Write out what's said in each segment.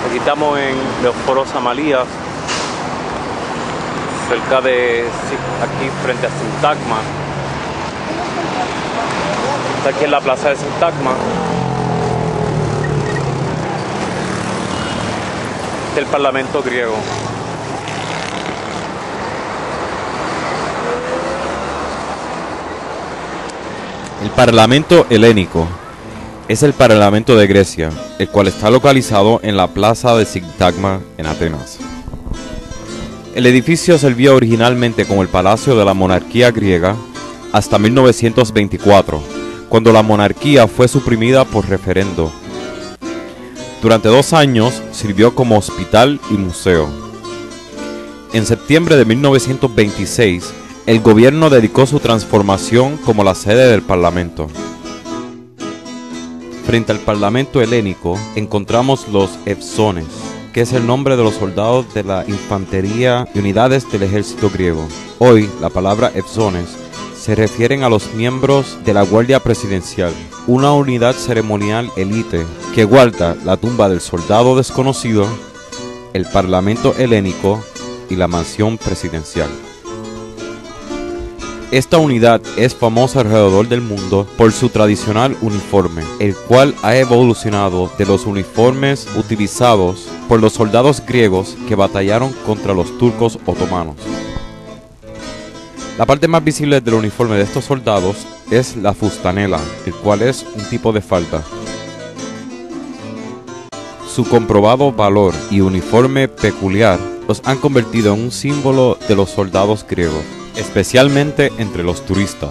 Aquí estamos en los Foros Amalías, cerca de aquí frente a Sintagma. Está aquí en la plaza de Sintagma. Este es el Parlamento griego. El Parlamento helénico es el Parlamento de Grecia, el cual está localizado en la plaza de Sintagma en Atenas. El edificio servía originalmente como el palacio de la monarquía griega hasta 1924, cuando la monarquía fue suprimida por referendo. Durante 2 años sirvió como hospital y museo. En septiembre de 1926, el gobierno dedicó su transformación como la sede del Parlamento. Frente al Parlamento helénico encontramos los Epsones, que es el nombre de los soldados de la infantería y unidades del ejército griego. Hoy, la palabra Epsones se refieren a los miembros de la Guardia Presidencial, una unidad ceremonial élite que guarda la tumba del soldado desconocido, el Parlamento helénico y la mansión presidencial. Esta unidad es famosa alrededor del mundo por su tradicional uniforme, el cual ha evolucionado de los uniformes utilizados por los soldados griegos que batallaron contra los turcos otomanos. La parte más visible del uniforme de estos soldados es la fustanela, el cual es un tipo de falda. Su comprobado valor y uniforme peculiar los han convertido en un símbolo de los soldados griegos, especialmente entre los turistas.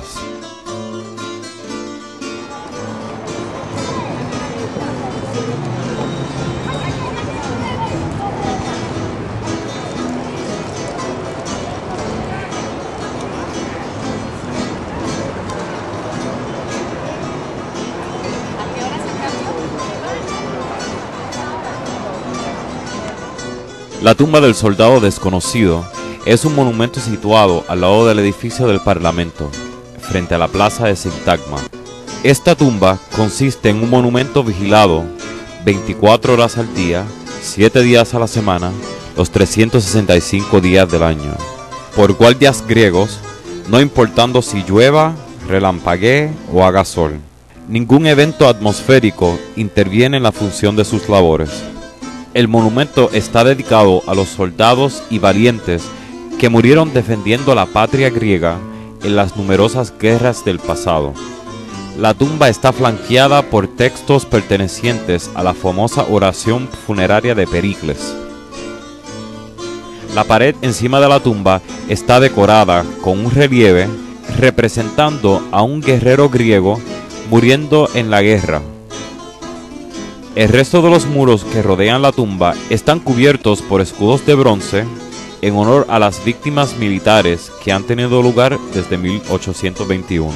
La tumba del soldado desconocido es un monumento situado al lado del edificio del Parlamento, frente a la plaza de Sintagma. Esta tumba consiste en un monumento vigilado 24 horas al día, 7 días a la semana, los 365 días del año, por guardias griegos, no importando si llueva, relampaguee o haga sol. Ningún evento atmosférico interviene en la función de sus labores. El monumento está dedicado a los soldados y valientes que murieron defendiendo la patria griega en las numerosas guerras del pasado. La tumba está flanqueada por textos pertenecientes a la famosa oración funeraria de Pericles. La pared encima de la tumba está decorada con un relieve representando a un guerrero griego muriendo en la guerra. El resto de los muros que rodean la tumba están cubiertos por escudos de bronce en honor a las víctimas militares que han tenido lugar desde 1821.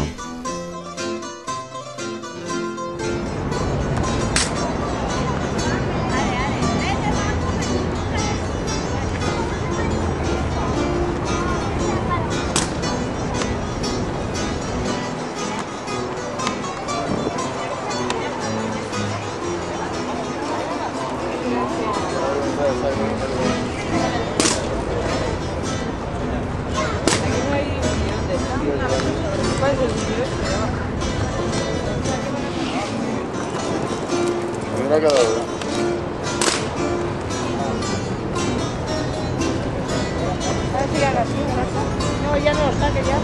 No, ya no lo saque ya.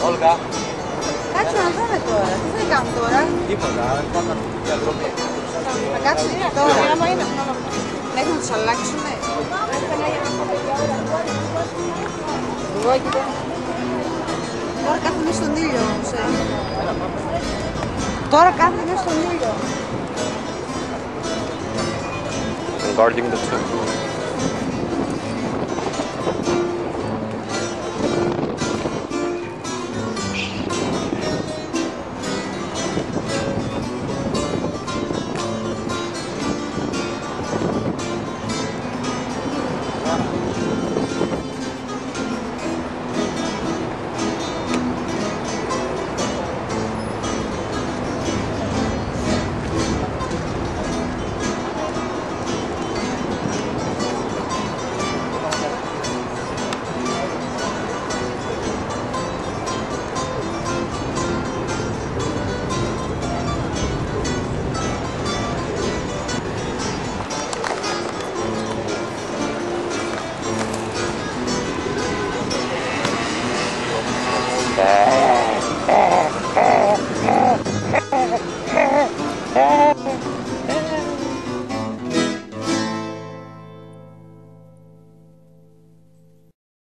Όλγα. Κάτσε να δούμε τώρα. Τι θα κάνουν τώρα. Τίποτα, πάμε να φύγουμε διαδρομή. Θα κάτσουν εκεί τώρα. Μέχρι να τους αλλάξουμε. Τώρα κάθομαι στον ήλιο όμως. Τώρα κάθομαι στον ήλιο. Guarding the temple.